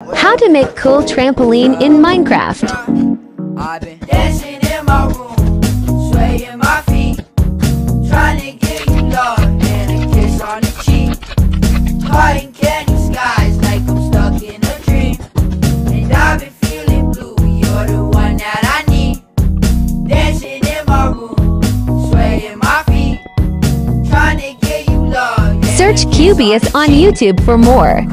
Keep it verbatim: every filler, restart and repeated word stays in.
How to make cool trampoline in Minecraft. I've been dancing in my room, swaying my feet, trying to get you love and a kiss on the cheek. Cotton candy skies like I'm stuck in a dream, and I've been feeling blue, you're the one that I need. Dancing in my room, swaying my feet, trying to get you love. Search Cubius on YouTube for more.